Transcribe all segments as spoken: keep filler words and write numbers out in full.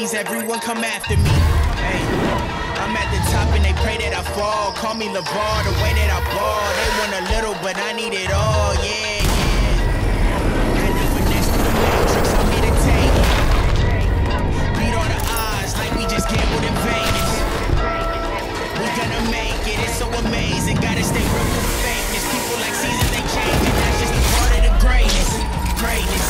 enemies, everyone come after me. Hey, I'm at the top and they pray that I fall. Call me LeVar, the way that I ball. They want a little, but I need it all, yeah, yeah. And even next to the matrix, I'm here to take it. Beat all the odds like we just gambled in Vegas. We gonna make it, it's so amazing. Gotta stay real with the fakeness. People like seasons, they change it. That's just a part of the greatness. Greatness.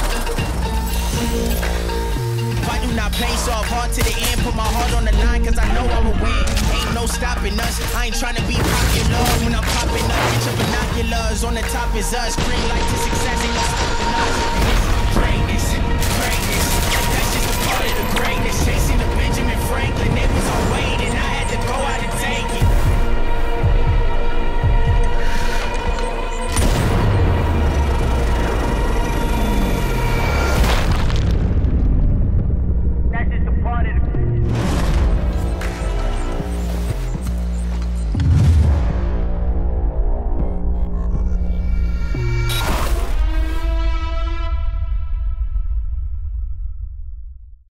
If I do not play soft, hard to the end, put my heart on the line, cause I know I'ma win. Ain't no stopping us, I ain't trying to be popular. When I'm popping up, get your binoculars, on the top is us. Green light to success, ain't no stopping us.